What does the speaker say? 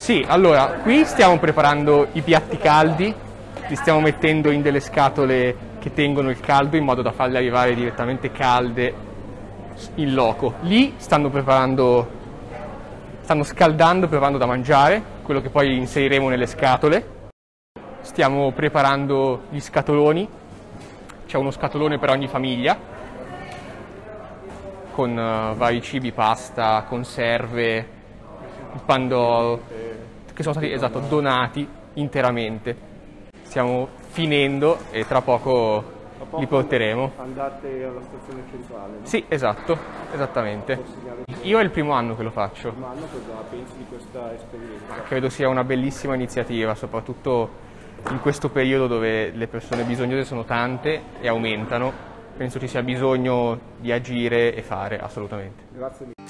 Sì, allora, qui stiamo preparando i piatti caldi, li stiamo mettendo in delle scatole che tengono il caldo in modo da farle arrivare direttamente calde in loco. Lì stanno scaldando, preparando da mangiare, quello che poi inseriremo nelle scatole. Stiamo preparando gli scatoloni, c'è uno scatolone per ogni famiglia, con vari cibi, pasta, conserve, il pandoro, che sono stati donati interamente. Stiamo finendo e tra poco li porteremo. Andate alla stazione centrale, no? Sì, esatto, esattamente. Io è il primo anno che lo faccio. Ma cosa pensi di questa esperienza? Credo sia una bellissima iniziativa, soprattutto in questo periodo dove le persone bisognose sono tante e aumentano. Penso ci sia bisogno di agire e fare, assolutamente. Grazie mille.